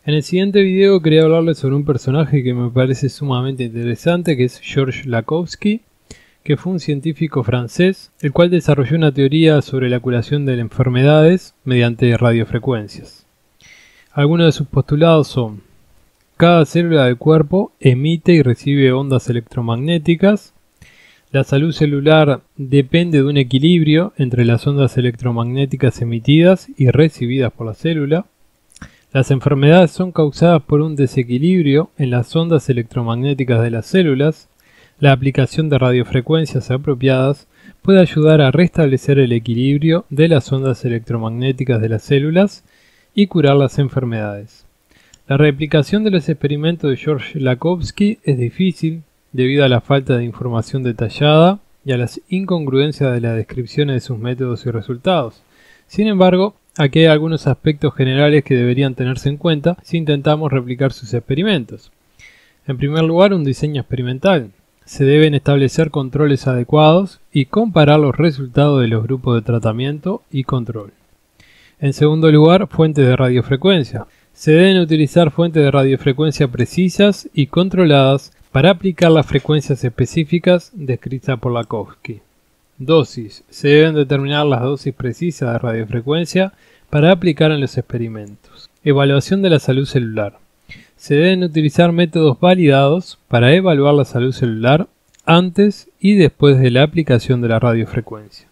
En el siguiente video quería hablarles sobre un personaje que me parece sumamente interesante, que es Georges Lakhovsky, que fue un científico francés, el cual desarrolló una teoría sobre la curación de enfermedades mediante radiofrecuencias. Algunos de sus postulados son: cada célula del cuerpo emite y recibe ondas electromagnéticas. La salud celular depende de un equilibrio entre las ondas electromagnéticas emitidas y recibidas por la célula. Las enfermedades son causadas por un desequilibrio en las ondas electromagnéticas de las células. La aplicación de radiofrecuencias apropiadas puede ayudar a restablecer el equilibrio de las ondas electromagnéticas de las células y curar las enfermedades. La replicación de los experimentos de Georges Lakhovsky es difícil debido a la falta de información detallada y a las incongruencias de las descripciones de sus métodos y resultados. Sin embargo, aquí hay algunos aspectos generales que deberían tenerse en cuenta si intentamos replicar sus experimentos. En primer lugar, un diseño experimental. Se deben establecer controles adecuados y comparar los resultados de los grupos de tratamiento y control. En segundo lugar, fuentes de radiofrecuencia. Se deben utilizar fuentes de radiofrecuencia precisas y controladas para aplicar las frecuencias específicas descritas por Lakhovsky. Dosis. Se deben determinar las dosis precisas de radiofrecuencia para aplicar en los experimentos. Evaluación de la salud celular. Se deben utilizar métodos validados para evaluar la salud celular antes y después de la aplicación de la radiofrecuencia.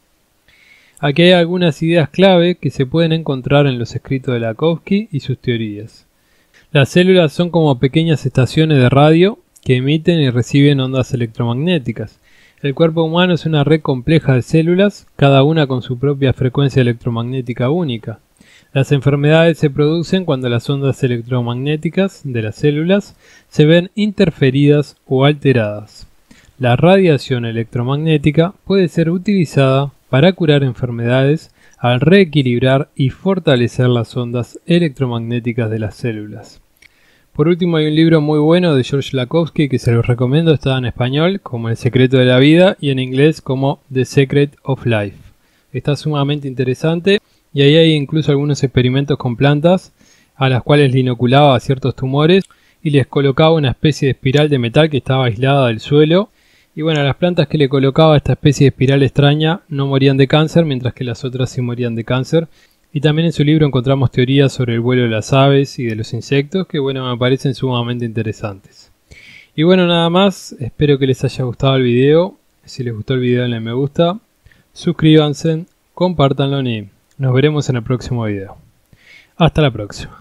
Aquí hay algunas ideas clave que se pueden encontrar en los escritos de Lakhovsky y sus teorías. Las células son como pequeñas estaciones de radio que emiten y reciben ondas electromagnéticas. El cuerpo humano es una red compleja de células, cada una con su propia frecuencia electromagnética única. Las enfermedades se producen cuando las ondas electromagnéticas de las células se ven interferidas o alteradas. La radiación electromagnética puede ser utilizada para curar enfermedades al reequilibrar y fortalecer las ondas electromagnéticas de las células. Por último, hay un libro muy bueno de Georges Lakhovsky que se los recomiendo, está en español como El secreto de la vida y en inglés como The Secret of Life. Está sumamente interesante y ahí hay incluso algunos experimentos con plantas a las cuales le inoculaba a ciertos tumores y les colocaba una especie de espiral de metal que estaba aislada del suelo. Y bueno, las plantas que le colocaba esta especie de espiral extraña no morían de cáncer, mientras que las otras sí morían de cáncer. Y también en su libro encontramos teorías sobre el vuelo de las aves y de los insectos que bueno, me parecen sumamente interesantes. Y bueno, nada más, espero que les haya gustado el video. Si les gustó el video denle me gusta, suscríbanse, compártanlo y nos veremos en el próximo video. Hasta la próxima.